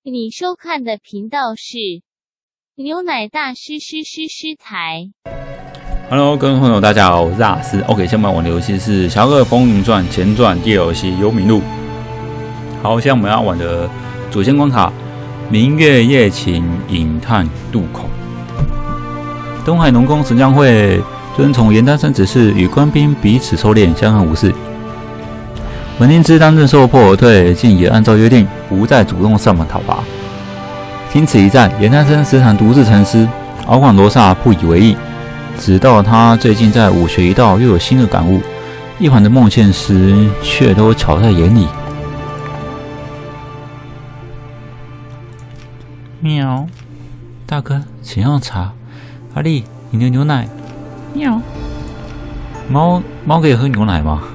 你收看的频道是牛奶大师台。 Hello， 各位朋友，大家好，我是大师。OK， 下面玩的游戏是《侠客风云传前传》DLC幽冥录。好，现在我们要玩的主线关卡：明月夜晴隐探渡口。东海农工神将会遵从严丹生指示，与官兵彼此收敛，相安无事。文宁之当阵受迫而退，竟也按照约定，不再主动上门讨伐。经此一战，严丹生时常独自沉思，敖广罗刹不以为意。直到他最近在武学一道又有新的感悟，一环的梦现实却都瞧在眼里。喵，大哥，请用茶。阿丽，你的牛奶。喵，猫可以喝牛奶吗？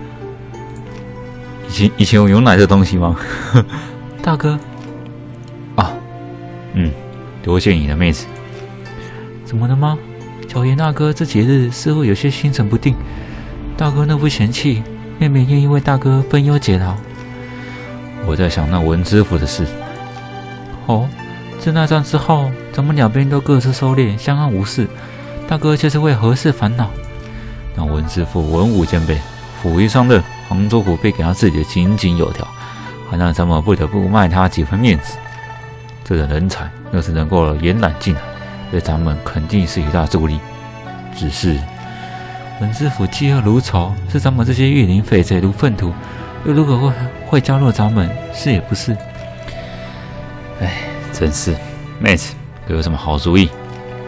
以前有牛奶这东西吗？大哥，啊，多谢你的妹子。怎么了吗？小严大哥这几日似乎有些心神不定，大哥那不嫌弃，妹妹愿意为大哥分忧解劳。我在想那文知府的事。哦，自那战之后，咱们两边都各自收敛，相安无事，大哥却是为何事烦恼？那文知府文武兼备，抚育上任，杭州府被给他治理得井井有条，还让咱们不得不卖他几分面子。这等人才要是能够延揽进来，对咱们肯定是一大助力。只是文知府嫉恶如仇，是咱们这些御林匪贼如粪土，又如果会加入咱们，是也不是。哎，真是，妹子，给我什么好主意？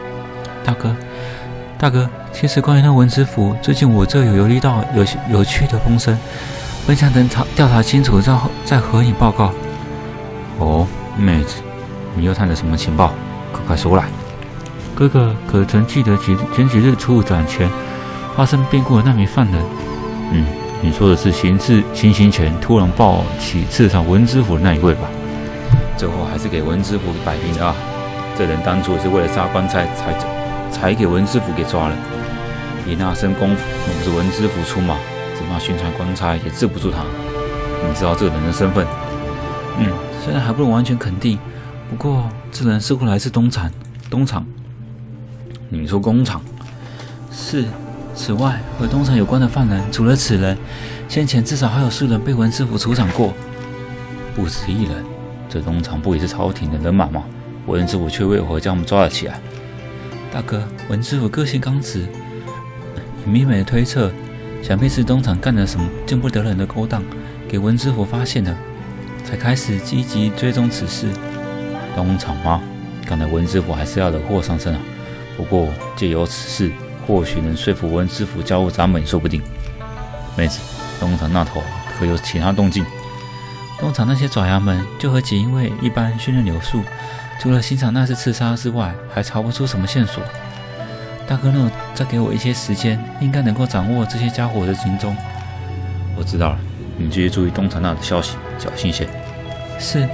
大哥，其实关于那文知府，最近我这有游历到有趣的风声，本想等调查清楚再和你报告。哦，妹子，你又探得什么情报？快说来。哥哥可曾记得前几日出转前发生变故的那名犯人？你说的是行刑前突然暴起刺杀文知府的那一位吧？最后还是给文知府摆平了啊！这人当初也是为了杀官差才给文知府给抓了。以那身功夫，若不是文知府出马，只怕巡查官差也治不住他。你知道这个人的身份？虽然还不能完全肯定，不过这人似乎来自东厂。你说工厂？是。此外，和东厂有关的犯人，除了此人，先前至少还有数人被文知府处斩过。不止一人，这东厂不也是朝廷的人马吗？文知府却为何将他们抓了起来？大哥，文知府个性刚直，以妹妹的推测，想必是东厂干了什么见不得人的勾当，给文知府发现了，才开始积极追踪此事。东厂吗？看来文知府还是要惹祸上身啊。不过借由此事，或许能说服文知府加入咱们也说不定。妹子，东厂那头可有其他动静？东厂那些爪牙们就和锦衣卫一般训练有素，除了欣赏那次刺杀之外，还查不出什么线索。大哥，若再给我一些时间，应该能够掌握这些家伙的行踪。我知道了，你继续注意东厂那的消息，小心些。是。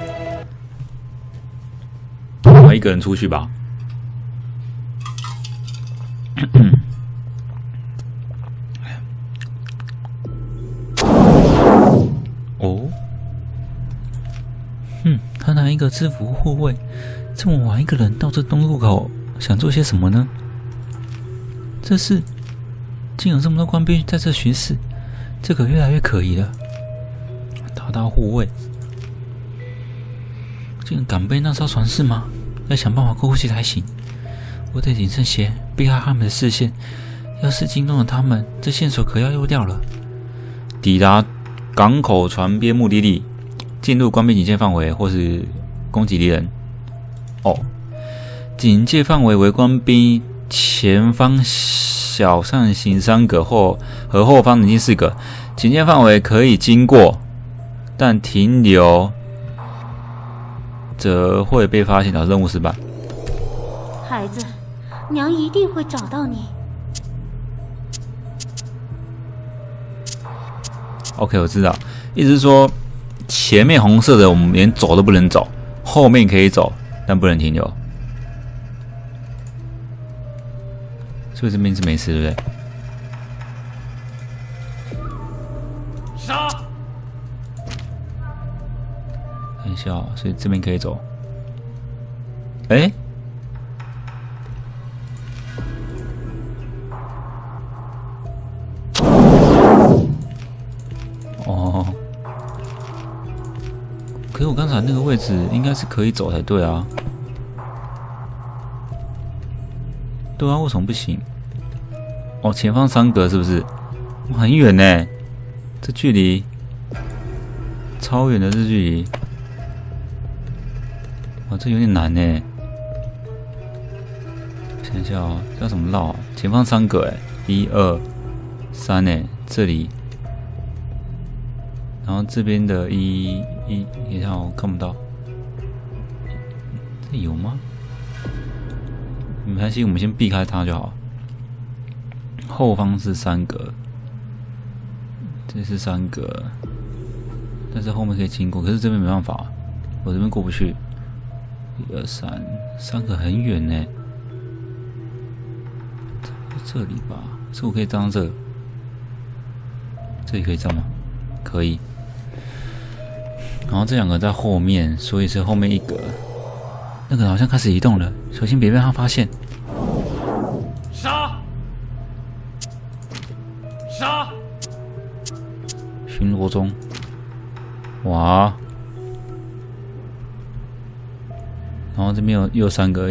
一个人出去吧。哦，他拿一个制服护卫，这么晚一个人到这东路口，想做些什么呢？这是，竟有这么多官兵在这巡视，这可越来越可疑了。他护卫，竟敢背那艘船是吗？要想办法过去才行。我得谨慎些，避开他们的视线。要是惊动了他们，这线索可要漏掉了。抵达港口船边目的地，进入官兵警戒范围或是攻击敌人。警戒范围为官兵前方小扇形3个和后方冷静4个。警戒范围可以经过，但停留则会被发现，导致任务失败。 孩子，娘一定会找到你。 OK， 我知道，意思是说，前面红色的我们连走都不能走，后面可以走，但不能停留。所以这边是没事，对不对？ 杀！ 哎， 一下，所以这边可以走。哎，哦，可是我刚才那个位置应该是可以走才对啊。对啊，为什么不行？哦，前方3格是不是？哇，很远呢，这距离超远的这距离。哇，这有点难呢。想一下哦，要怎么绕啊？前方3格哎，1、2、3哎，这里，然后这边的1，你看我看不到，这有吗？没关系，我们先避开它就好。后方是3格，这是3格，但是后面可以经过，可是这边没办法，我这边过不去。1、2、3格很远呢，这里吧？是我可以站到这，这里可以站吗？可以。然后这2个在后面，所以是后面1格。那个好像开始移动了，小心别被他发现。 杀！杀！ 巡逻中。哇！然后这边又3个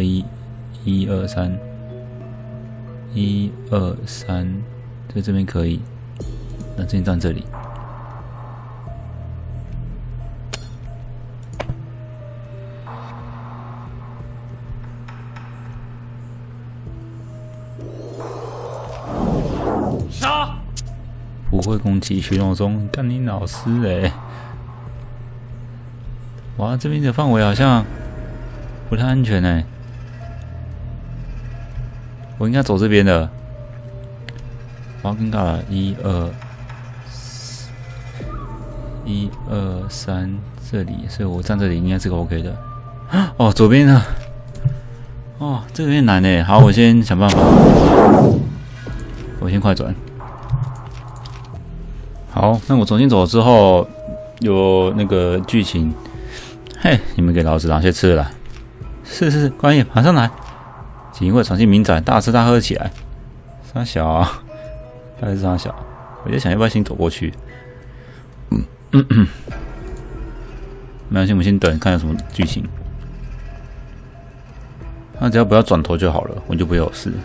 1、2、3、1、2、3，在这边可以。那先站这里。 杀！ 不会攻击，巡逻中。干你老师欸！哇，这边的范围好像不太安全欸。我应该走这边的。哇，尴尬了，1、2、3这里，所以我站这里应该是个 OK 的。哦，左边呢？哦，这个有点难欸。好，我先想办法。我先快转。好，那我重新走之后，有那个剧情。嘿，你们给老子拿些吃的来。是，官爷马上来。锦衣卫闯进民宅，大吃大喝起来。三小啊，大概是三小。我在想要不要先走过去。没关系，我们先等看有什么剧情。他只要不要转头就好了，我就不会有事。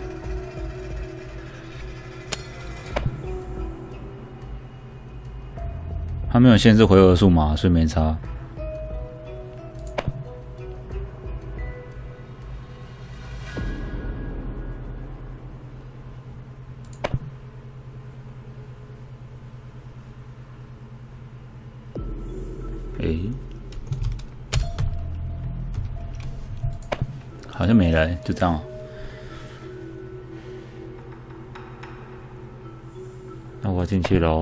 他没有限制回合数嘛，所以没差。好像没了，就这样哦。那我进去喽。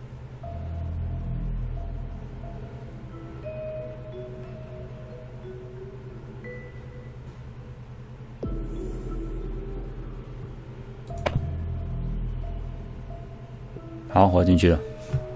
好，我进去了。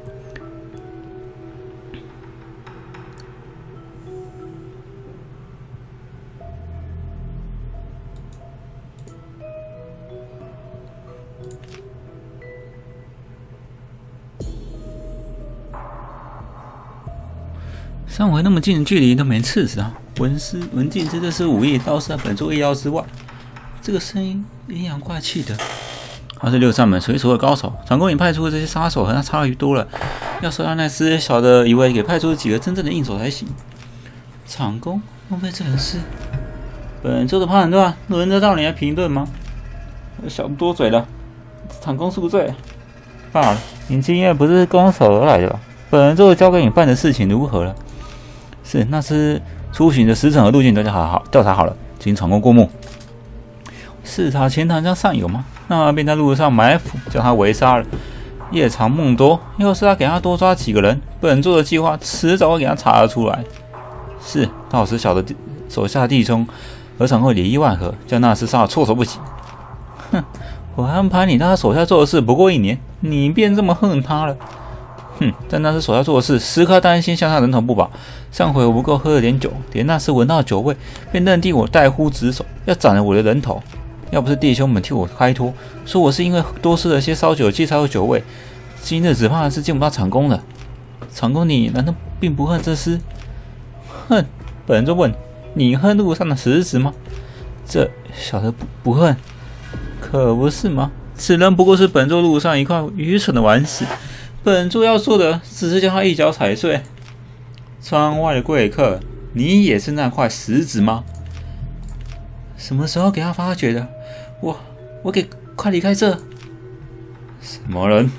上回那么近的距离都没刺死啊！文静之这是武艺，倒是在本座意料之外。这个声音阴阳怪气的，他是六扇门数一数二高手。长公，你派出的这些杀手和他差异多了，要收押那丝小的以为给派出几个真正的硬手才行。长公，莫非这人是本座的判断？轮得到你来评论吗？小多嘴了，长公恕罪。罢了，你今夜不是攻守而来的吧？本座交给你办的事情如何了？是，那是出行的时辰和路径都调查好了，请长公过目。视察前堂将善友吗？那便在路上埋伏，将他围杀了。夜长梦多，要是他给他多抓几个人，本座的计划迟早会给他查得出来。是，到时小的手下弟兄何尝会里意万合，将那厮杀得措手不及？哼，我安排你在他手下做的事不过1年，你便这么恨他了？ 但那是手下做的事，时刻担心向他人头不保。上回我不够喝了点酒，连那时闻到酒味，便认定我怠忽职守，要斩了我的人头。要不是弟兄们替我开脱，说我是因为多吃了些烧酒气才有酒味，今日只怕是见不到长工了。长工，你难道并不恨这厮？恨？本座问，你恨路上的石子吗？这小的不恨，可不是吗？此人不过是本座路上一块愚蠢的顽石，本座要做的只是将他一脚踩碎。窗外的贵客，你也是那块石子吗？什么时候给他发觉的？我给快离开这！什么人？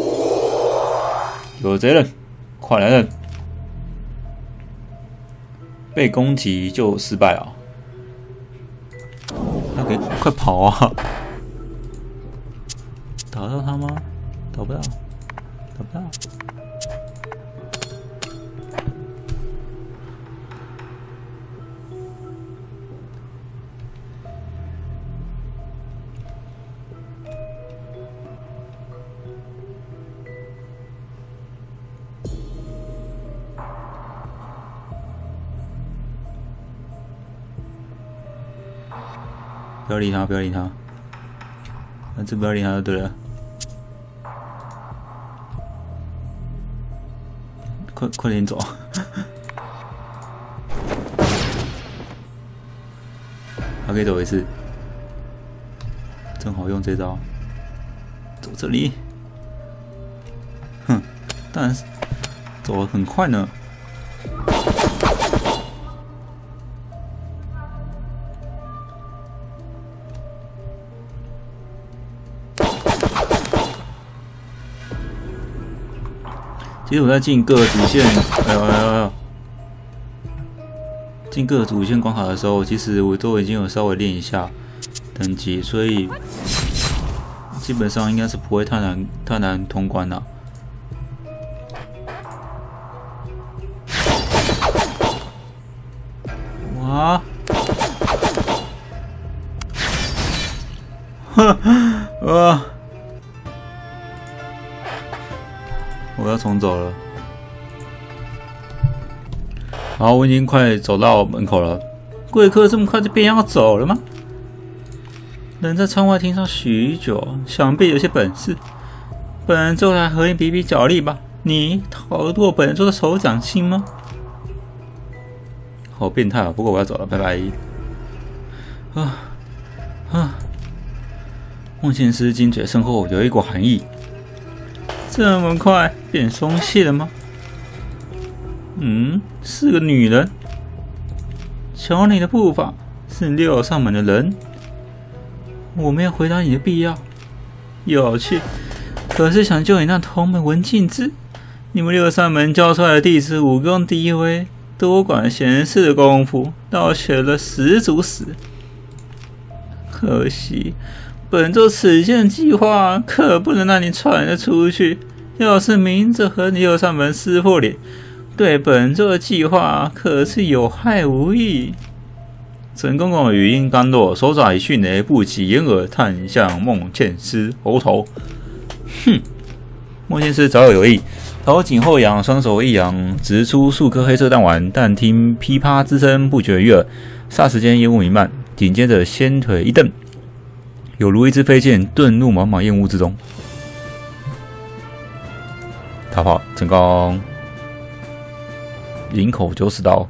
有贼人，快来人！被攻击就失败了。那给快跑啊！打到他吗？打不到，打不到。不要理他，不要理他，反正不要理他就对了。快点走！还可以走一次，正好用这招。走这里，当然是走得很快呢。其实我在进各个主线，进各个主线关卡的时候，其实我都已经有稍微练一下等级，所以基本上应该是不会太难通关的。哇！哇！我要重走了。好，我已经快走到门口了。贵客这么快就便要走了吗？人在窗外听上许久，想必有些本事。本座来和你比比脚力吧。你逃得过本座的手掌心吗？好变态啊！不过我要走了，拜拜。梦见师金嘴身后有一股寒意。这么快便松懈了吗？是个女人。瞧你的步伐，是六上门的人。我没有回答你的必要。有趣，可是想救你那同门文静之，你们六上门教出来的弟子武功低微，多管闲事的功夫，倒学了十足死。可惜。本座此件计划可不能让你传了出去，要是明着和你六上门撕破脸，对本座的计划可是有害无益。陈公公语音刚落，手爪以迅雷不及掩耳探向孟茜师喉头。孟茜师早有意，头颈后仰，双手一扬，直出数颗黑色弹丸，但听噼啪之声不绝于耳，霎时间烟雾弥漫，紧接着先腿一蹬，有如一支飞箭遁入茫茫烟雾之中。逃跑成功，领口90刀。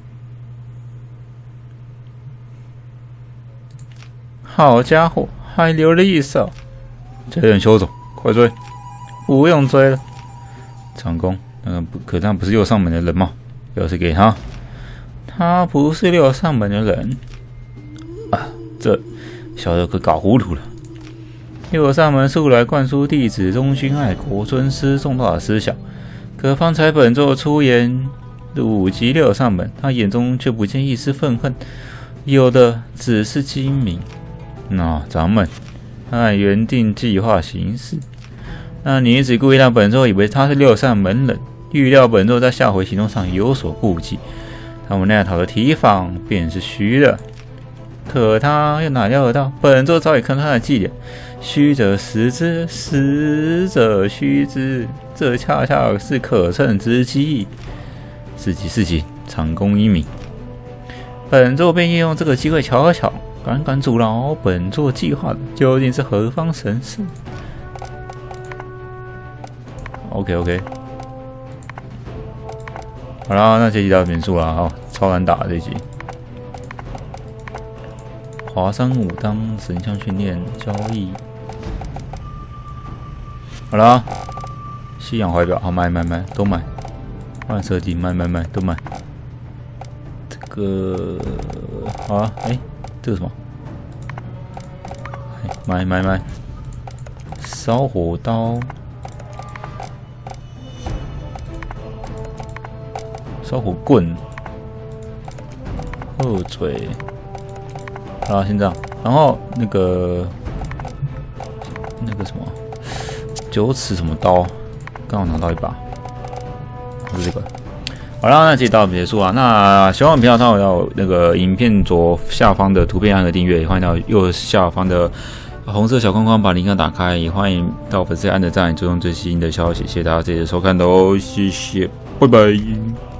好家伙，还留了一手！这人休走，快追！不用追了。长工，可那不是六上门的人吗？钥匙给他。他不是六上门的人啊！这小的可搞糊涂了。六上门素来灌输弟子忠君爱国、尊师重道的思想，可方才本座出言辱及六上门，他眼中却不见一丝愤恨，有的只是精明。那咱们按原定计划行事。那你只故意让本座以为他是六上门人，预料本座在下回行动上有所顾忌，他们那套的提防便是虚的。 可他又哪料得到，本座早已看他的伎俩。虚者实之，实者虚之，这恰恰是可乘之机。是己，长弓一鸣。本座便利用这个机会瞧瞧，敢阻挠本座计划的究竟是何方神圣 ？OK， 好啦，那这集到这结束了啊，超难打这集。华山武当神像训练交易，好啦，西洋怀表，好买，都买，换设计，买都买。这个好啊，这个什么？买，烧火刀，烧火棍，后嘴。好，先这样，然后那个什么9尺什么刀，刚好拿到一把，是这个。好啦，那这集到此结束啊。那喜欢我频道，我要那个影片左下方的图片按个订阅，也欢迎到右下方的红色小框框把铃铛打开，也欢迎到粉丝按个赞，追踪最新的消息。谢谢大家这次的收看喽，谢谢，拜拜。